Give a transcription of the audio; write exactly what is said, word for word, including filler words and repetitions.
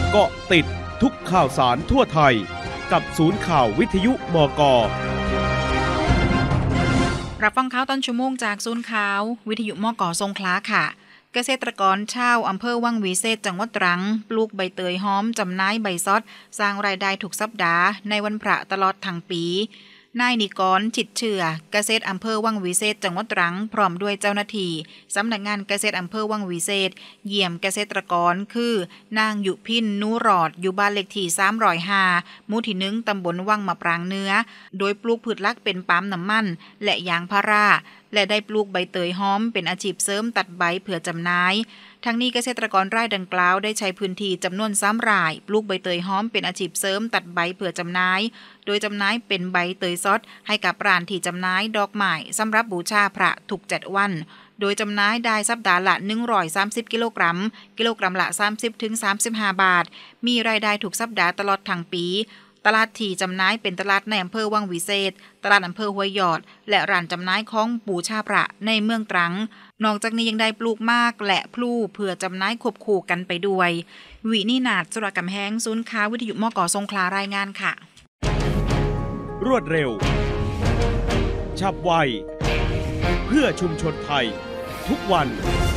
เกาะติดทุกข่าวสารทั่วไทยกับศูนย์ข่าววิทยุบก. รับฟังข่าวต้นชั่วโมงจากศูนย์ข่าววิทยุมก.สงขลาค่ะเกษตรกรชาวอำเภอวังวิเศษจังหวัดตรังปลูกใบเตยหอมจำหน่ายใบซอสสร้างรายได้ทุกสัปดาห์ในวันพระตลอดทั้งปีนายนิกรจิตเชื่อเกษตรอำเภอวังวิเศษจังหวัดตรังพร้อมด้วยเจ้าหน้าที่สำนักงานเกษตรอำเภอวังวิเศษเยี่ยมเกษตรกรคือนางยุพินนูรอดอยู่บ้านเลขที่สามศูนย์ห้าหมู่ที่หนึ่งตำบลวังมะปรางเนื้อโดยปลูกพืชหลักเป็นปาล์มน้ำมันและยางพาราและได้ปลูกใบเตยหอมเป็นอาชีพเสริมตัดใบเพื่อจำหน่ายทั้งนี้เกษตรกรรายดังกล่าวได้ใช้พื้นที่จำนวนสามรายปลูกใบเตยหอมเป็นอาชีพเสริมตัดใบเพื่อจำหน่ายโดยจำหน่ายเป็นใบเตยซอสให้กับร้านที่จำหน่ายดอกไม้สำหรับบูชาพระทุกเจ็ดวันโดยจำหน่ายได้สัปดาห์ละหนึ่งร้อยสามสิบกิโลกรัมกิโลกรัมละ สามสิบถึงสามสิบห้า บาทมีรายได้ทุกสัปดาห์ตลอดทั้งปีตลาดที่จำหน่ายเป็นตลาดในอำเภอวังวิเศษตลาดอำเภอห้วยยอดและร้านจำหน่ายของบูชาพระในเมืองตรังนอกจากนี้ยังได้ปลูกมากและพลูเพื่อจำหน่ายควบคู่กันไปด้วยวินินาถสุรกำแหงศูนย์ข่าววิทยุมก.สงขลารายงานค่ะรวดเร็วฉับไวเพื่อชุมชนไทยทุกวัน